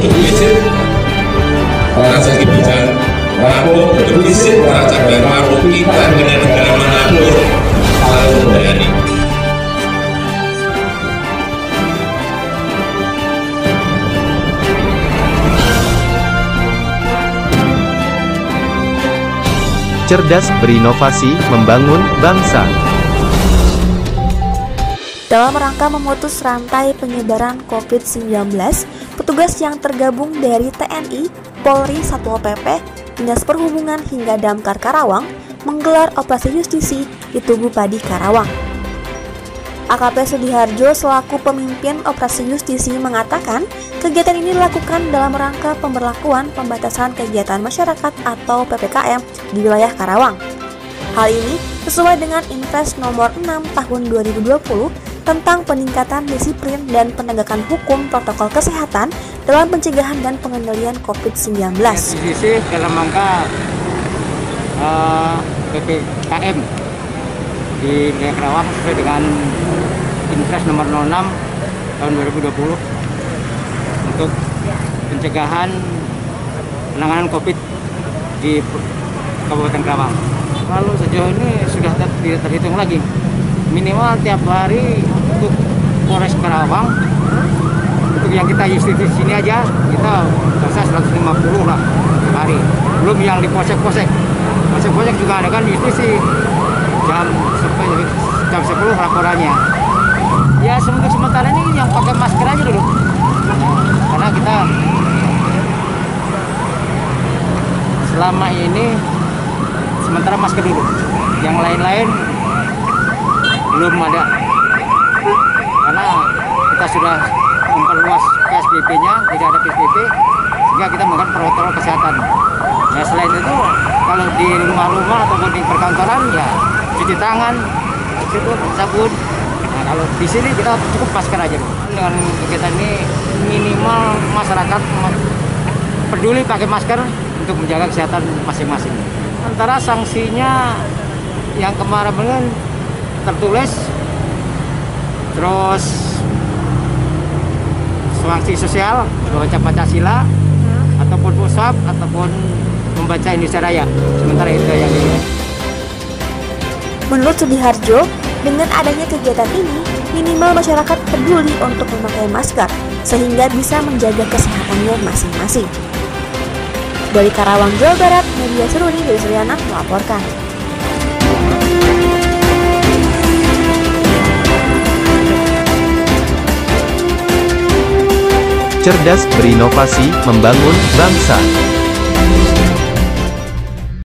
berwisik para sakit bijak, rapuh berwisik para cabai rapuh kita dengan negara manapun selalu berani. Cerdas berinovasi membangun bangsa. Dalam rangka memutus rantai penyebaran COVID-19, petugas yang tergabung dari TNI, Polri, Satpol PP, Dinas Perhubungan hingga Damkar Karawang menggelar operasi justisi di Tugu Padi Karawang. AKP Sudiharjo selaku pemimpin operasi justisi mengatakan kegiatan ini dilakukan dalam rangka pemberlakuan pembatasan kegiatan masyarakat atau PPKM di wilayah Karawang. Hal ini sesuai dengan Inpres nomor 6 tahun 2020 tentang peningkatan disiplin dan penegakan hukum protokol kesehatan dalam pencegahan dan pengendalian COVID-19. Justisi dalam rangka PPKM di wilayah Karawang sesuai dengan Inpres nomor 06 tahun 2020 untuk pencegahan penanganan COVID di Kabupaten Karawang. Kalau sejauh ini sudah tidak terhitung lagi, minimal tiap hari untuk Polres Karawang, untuk yang kita justisi di sini aja kita bisa 150 lah hari. Belum yang di posek-posek. Posek-posek juga ada kan justisi jam 10 laporannya. Ya untuk sementara ini yang pakai masker aja dulu, karena kita selama ini sementara masker dulu, yang lain-lain belum ada, karena kita sudah memperluas PSBB-nya, tidak ada PSBB sehingga kita menggunakan protokol kesehatan. Ya selain itu kalau di rumah-rumah ataupun di perkantoran ya cuci tangan, sabun. Nah, kalau di sini kita cukup masker aja dulu. Dengan kegiatan ini minimal masyarakat peduli pakai masker untuk menjaga kesehatan masing-masing. Antara sanksinya yang kemarin tertulis, terus sanksi sosial membaca Pancasila ataupun pusat ataupun membaca Indonesia Raya. Sementara itu yang ini. Menurut Sudiharjo, dengan adanya kegiatan ini, minimal masyarakat peduli untuk memakai masker, sehingga bisa menjaga kesehatannya masing-masing. Dari Karawang, Jawa Barat, Media Seruni dari Suryana melaporkan. Cerdas berinovasi membangun bangsa.